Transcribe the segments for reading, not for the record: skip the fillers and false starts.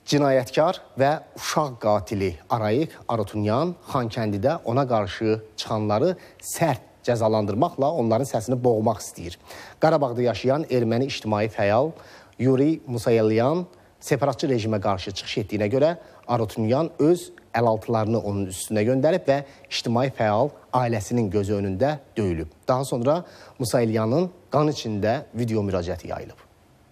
Cinayətkar və uşaq qatili Arayik Arutunyan Xankəndidə ona qarşı çıxanları sərt cəzalandırmaqla onların səsini boğmaq istəyir. Qarabağda yaşayan erməni ictimai fəal Yuri Musayelyan separatçı rejimə qarşı çıxış etdiyinə görə Arutunyan öz əlaltılarını onun üstünə göndərib və ictimai fəal ailəsinin gözü önündə döyülüb. Daha sonra Musayelyanın qan içində video müraciəti yayılıb.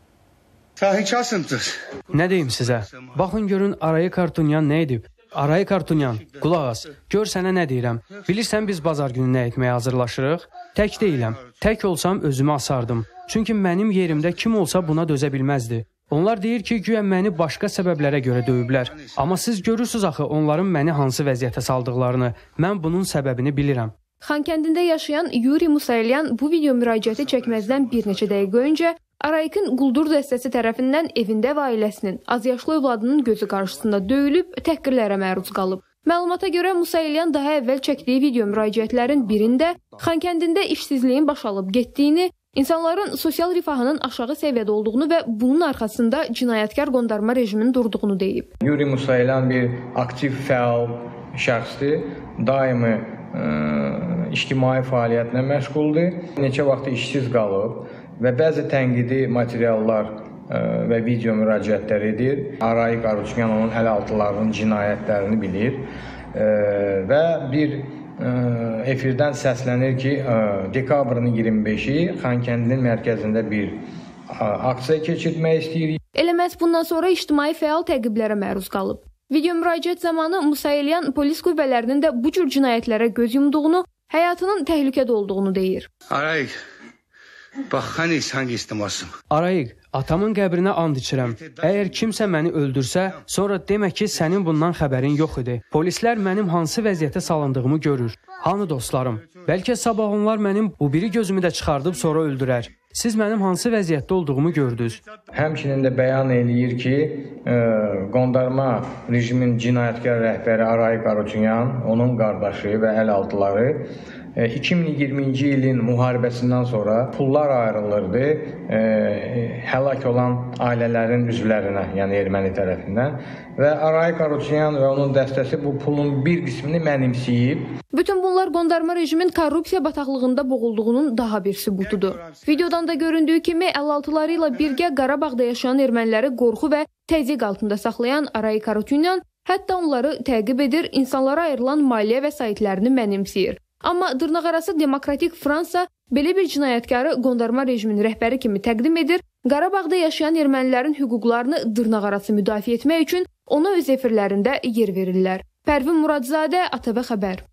Nə deyim sizə? Baxın görün Arayik Arutunyan nə edib? Arayik Arutunyan, qulaq as, gör sənə nə deyirəm. Bilirsən biz bazar günü nə etməyə hazırlaşırıq? Tək deyiləm, tək olsam özümü asardım. Çünki mənim yerimdə kim olsa buna dözə bilməzdi. Onlar deyir ki, güya məni başqa səbəblərə görə döyüblər. Amma siz görürsünüz axı onların məni hansı vəziyyətə saldıqlarını. Mən bunun səbəbini bilirəm. Xankəndində yaşayan Yuri Musayelyan bu video müraciəti çəkməzdən bir neçə dəqiqə öncə Arayikin quldur dəstəsi tərəfindən evində və ailəsinin azyaşlı övladının gözü qarşısında döyülüb, təhqirlərə məruz qalıb. Məlumata görə Musayelyan daha əvvəl çəkdiyi video müraciətlərin birində Xankəndində işsizliyin başalıb getdiyini, insanların sosial rifahının aşağı səviyyədə olduğunu və bunun arxasında cinayətkar qondarma rejimin durduğunu deyib. Yuri Musayelyan bir aktiv fəal şəxsdir, daimi ictimai fəaliyyətlə məşğuldur, neçə vaxt işsiz qalıb və bəzi tənqidi materiallar və video müraciətlər edir. Arayik Arutunyan onun əlaltılarının cinayətlərini bilir və bir efirdən səslənir ki, dekabrın 25-i Xankəndinin mərkəzində bir aksiya keçirmək istəyir. Elə məhz bundan sonra ictimai fəal təqiblərə məruz qalıb. Video müraciət zamanı Musayelyan polis qüvvələrinin də bu cür cinayətlərə göz yumduğunu, həyatının təhlükədə olduğunu deyir. Arayik, atamın qəbrinə and içirəm. Əgər kimsə məni öldürsə, sonra demə ki, sənin bundan xəbərin yox idi. Polislər mənim hansı vəziyyətə salındığımı görür. Hanı dostlarım? Bəlkə sabah onlar mənim bu biri gözümü də çıxardıb sonra öldürər. Siz mənim hansı vəziyyətdə olduğumu gördünüz. Həmçinin də bəyan eləyir ki, qondarma rejimin cinayətkar rəhbəri Arayik Arutunyan, onun qardaşı və əlaltıları 2020-ci ilin müharibəsindən sonra pullar ayrılırdı həlak olan ailələrin üzvlərinə, yəni erməni tərəfindən və Arayik Arutunyan və onun dəstəsi bu pulun bir qismini mənimsəyib. Bütün bunlar qondarma rejimin korrupsiya bataqlığında boğulduğunun daha bir sübutudur. Videodan da göründüyü kimi əlaltıları ilə birgə Qarabağda yaşayan erməniləri qorxu və təzyiq altında saxlayan Arayik Arutunyan hətta onları təqib edir, insanlara ayrılan maliyyə vəsaitlərini mənimsəyir. Amma dırnaqarası demokratik Fransa belə bir cinayətkarı qondarma rejimin rəhbəri kimi təqdim edir, Qarabağda yaşayan ermənilərin hüquqlarını dırnaqarası müdafiə etmək üçün ona öz efirlərində yer verirlər. Pərvin Muradzadə, ATV Xəbər.